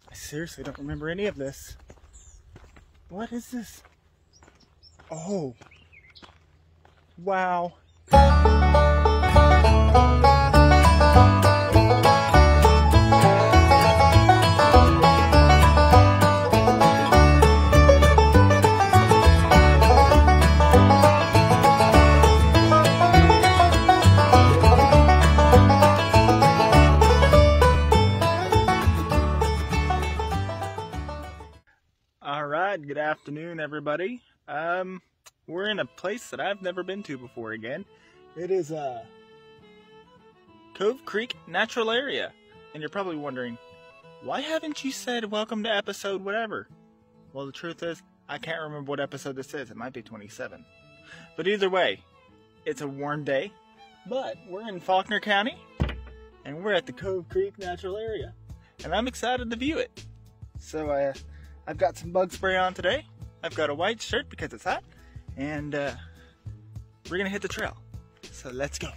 I seriously don't remember any of this. What is this? Oh. Wow. Alright, good afternoon everybody. We're in a place that I've never been to before again. It is Cove Creek Natural Area. And you're probably wondering, why haven't you said welcome to episode whatever? Well, the truth is, I can't remember what episode this is. It might be 27. But either way, it's a warm day. But we're in Faulkner County, and we're at the Cove Creek Natural Area. And I'm excited to view it. So I've got some bug spray on today. I've got a white shirt because it's hot. And we're gonna hit the trail. So let's go.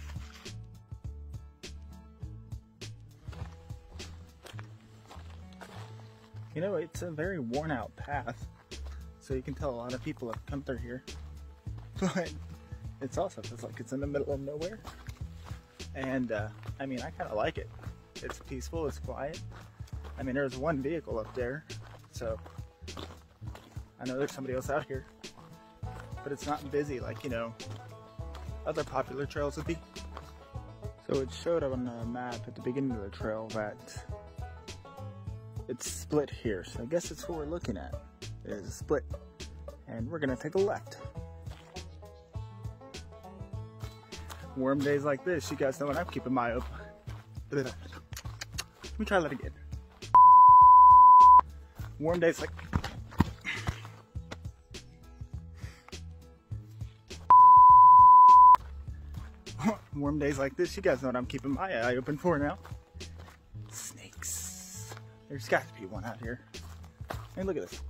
You know, it's a very worn out path. So you can tell a lot of people have come through here. But it's also feels like it's in the middle of nowhere. And I mean, I kind of like it. It's peaceful, it's quiet. I mean, there's one vehicle up there. So I know there's somebody else out here. But it's not busy like, you know, other popular trails would be. So it showed on the map at the beginning of the trail that it's split here. So I guess that's what we're looking at. There's a split. And we're gonna take a left. Warm days like this, you guys know when I'm keeping my open. Let me try that again. Warm days like warm days like this, you guys know what I'm keeping my eye open for now. Snakes. There's got to be one out here. Hey, look at this.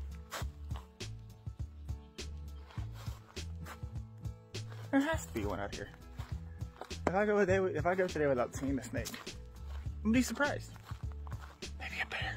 There has to be one out here. If I go today without seeing a snake, I'm gonna be surprised. Maybe a bear.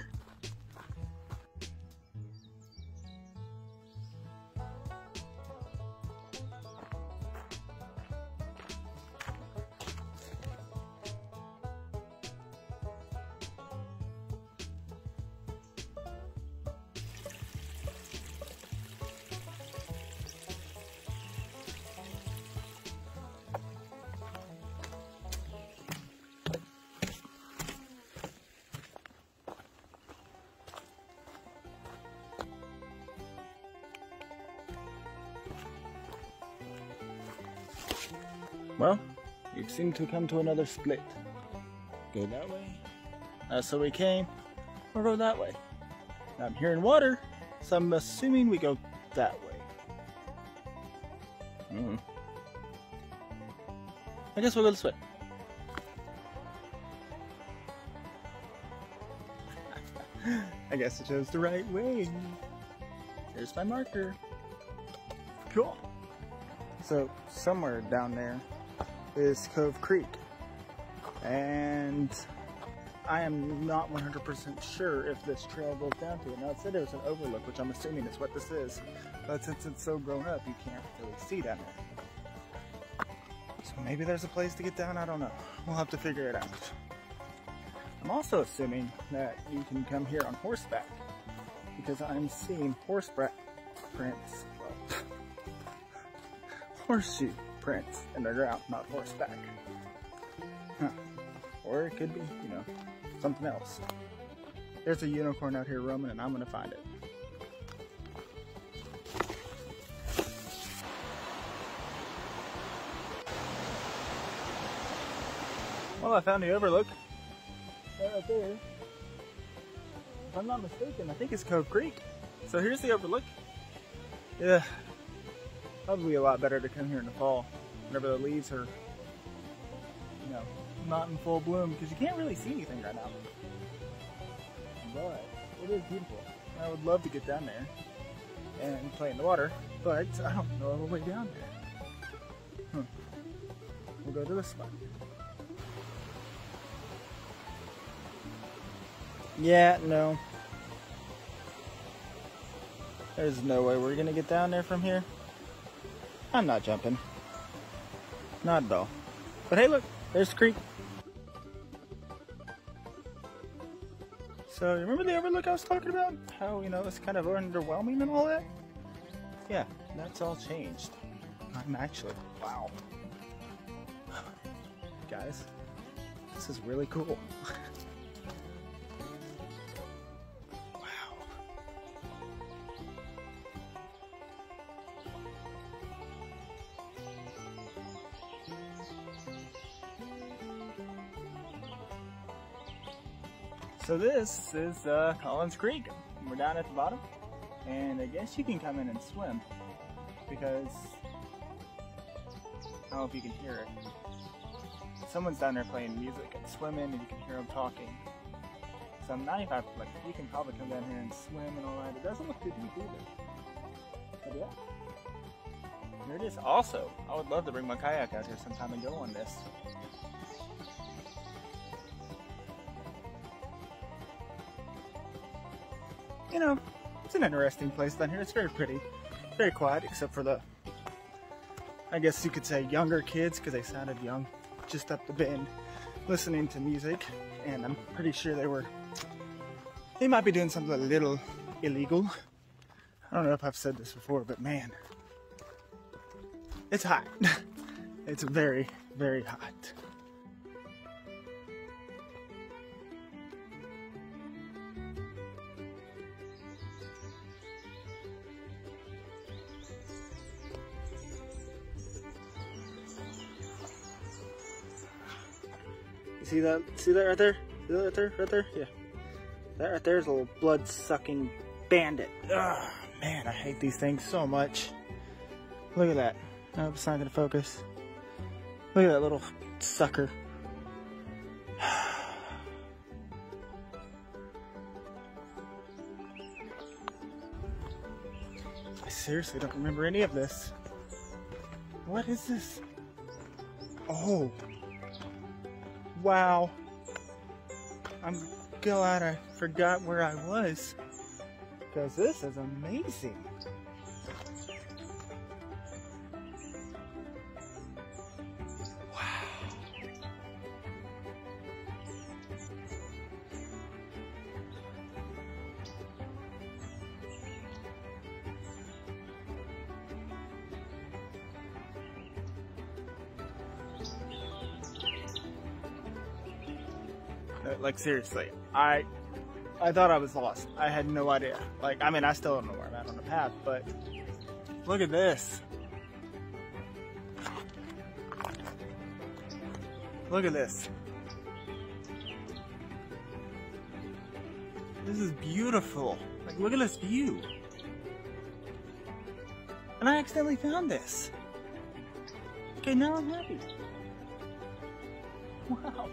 Well, you seem to come to another split. Go that way. That's where we came. We'll go that way. Now I'm hearing water, so I'm assuming we go that way. I guess we'll go this way. I guess it shows the right way. There's my marker. Cool. So somewhere down there is Cove Creek, and I am not 100% sure if this trail goes down to it. Now it said there's an overlook, which I'm assuming is what this is, but since it's so grown up, you can't really see down there. So maybe there's a place to get down, I don't know. We'll have to figure it out. I'm also assuming that you can come here on horseback, because I'm seeing horseback prints, horseshoe prints in the ground, not horseback. Huh. Or it could be, you know, something else. There's a unicorn out here roaming, and I'm gonna find it. Well, I found the overlook. Right there. If I'm not mistaken, I think it's Cove Creek. So here's the overlook. Yeah. Probably a lot better to come here in the fall, whenever the leaves are, you know, not in full bloom, because you can't really see anything right now. But it is beautiful. I would love to get down there and play in the water, but I don't know the way down there. We'll go to this spot. Yeah, no. There's no way we're gonna get down there from here. I'm not jumping. Not at all. But hey, look, there's the creek. So, remember the overlook I was talking about? How, you know, it's kind of underwhelming and all that? Yeah, that's all changed. I'm actually, wow. Guys, this is really cool. So this is Collins Creek. We're down at the bottom, and I guess you can come in and swim because I don't know if you can hear it. Someone's down there playing music and swimming, and you can hear them talking. So I'm 95%, like, you can probably come down here and swim and all that. It doesn't look too deep either. But yeah, here it is. Also, I would love to bring my kayak out here sometime and go on this. You know, it's an interesting place down here. It's very pretty, very quiet, except for the, I guess you could say, younger kids, because they sounded young, just up the bend, listening to music, and I'm pretty sure they might be doing something a little illegal. I don't know if I've said this before, but man, it's hot. It's very, very hot. See that? See that right there? See that right there? Right there? Yeah. That right there is a little blood-sucking bandit. Ugh, man, I hate these things so much. Look at that. Nope, it's not gonna focus. Look at that little sucker. I seriously don't remember any of this. What is this? Oh. Wow. I'm glad I forgot where I was, because this is amazing. Wow. Like, seriously, I thought I was lost. I had no idea. Like, I mean, I still don't know where I'm at on the path, but look at this. Look at this. This is beautiful. Like, look at this view. And I accidentally found this. Okay, now I'm happy. Wow.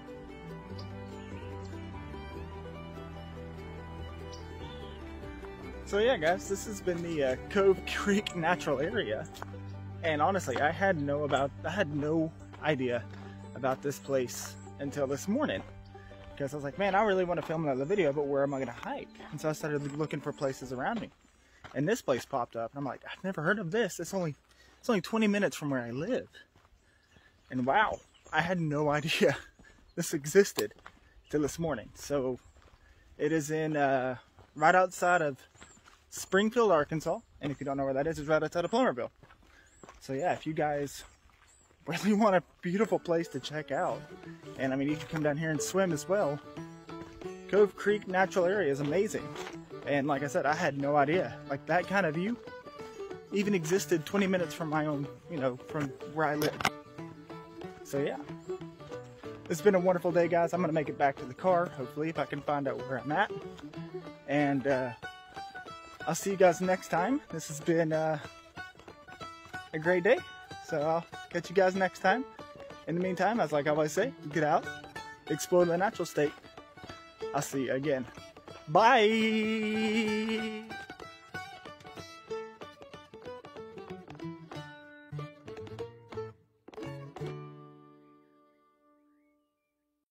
So yeah, guys, this has been the Cove Creek Natural Area, and honestly, I had no idea about this place until this morning, because I was like, man, I really want to film another video, but where am I going to hike? And so I started looking for places around me, and this place popped up, and I'm like, I've never heard of this. It's only 20 minutes from where I live, and wow, I had no idea this existed till this morning. So it is in right outside of Springfield, Arkansas, and if you don't know where that is, it's right outside of Plummerville. So yeah, if you guys really want a beautiful place to check out, and I mean, you can come down here and swim as well, Cove Creek Natural Area is amazing. And like I said, I had no idea, like, that kind of view even existed 20 minutes from my own, you know, from where I live. So yeah, it's been a wonderful day, guys. I'm gonna make it back to the car, hopefully, if I can find out where I'm at. And I'll see you guys next time. This has been a great day, so I'll catch you guys next time. In the meantime, as like I always say, get out, explore the natural state. I'll see you again. Bye!